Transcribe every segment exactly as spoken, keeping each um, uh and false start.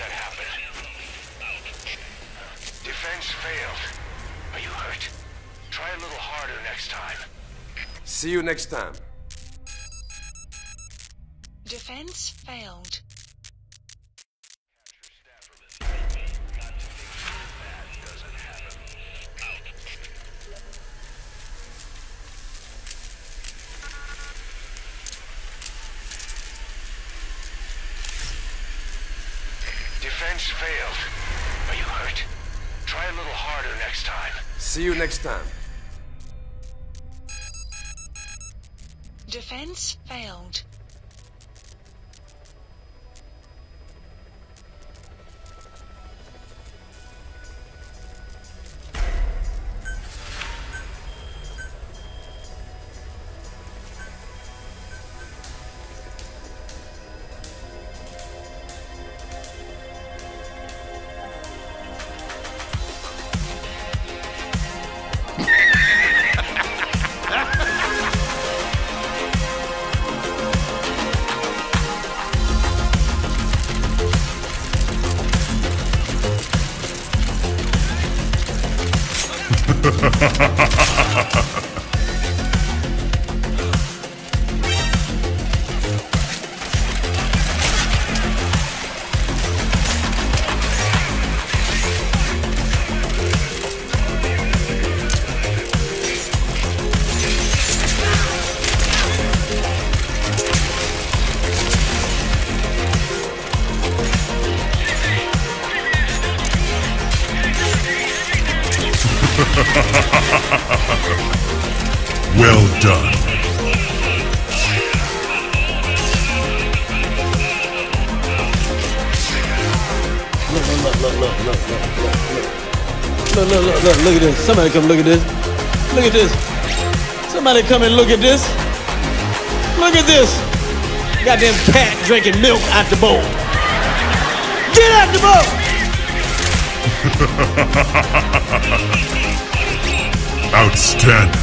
that happen? Defense failed. Are you hurt? Try a little harder next time. See you next time. Defense failed. Defense failed. Are you hurt? Try a little harder next time. See you next time. Defense failed. Well done. Look, look, look, look, look, look, look, look. Look, look, look, look, look at this. Somebody come look at this. Look at this. Somebody come and look at this. Look at this. Goddamn cat drinking milk out the bowl. Get out the bowl! Outstanding.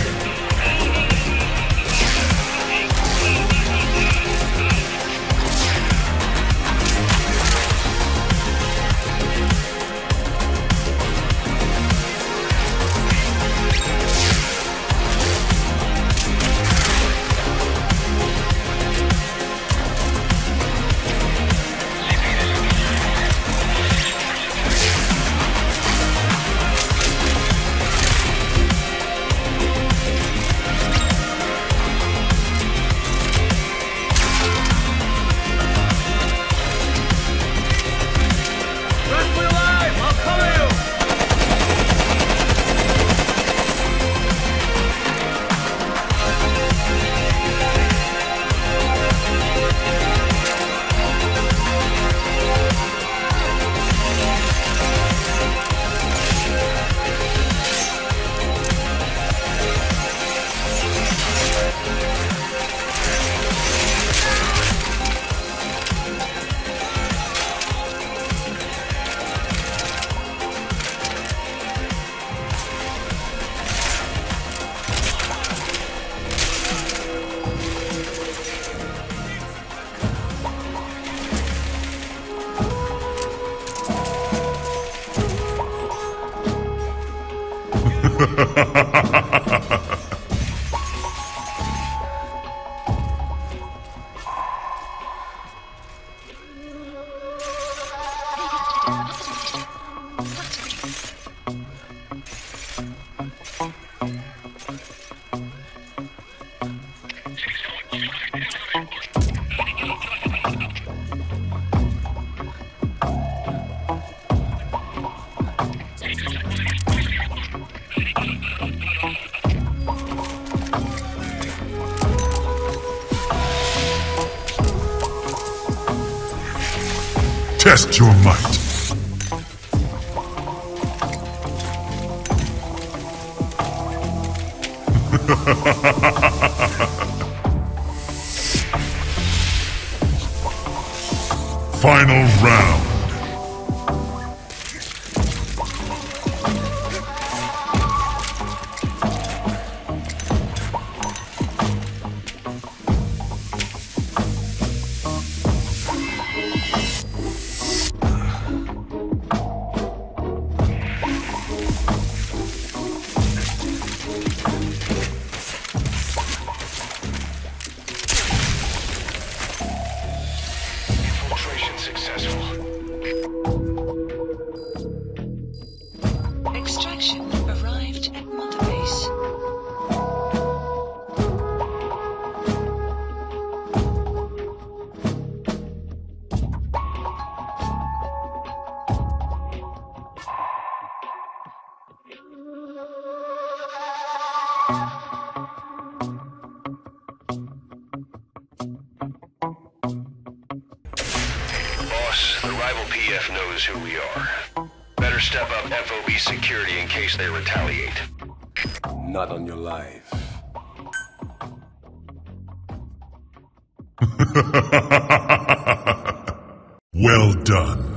Test your might. Final round. Infiltration successful. Extraction arrived at Mother Base. Boss, the rival P F knows who we are. Better step up F O B security in case they retaliate. Not on your life. Well done.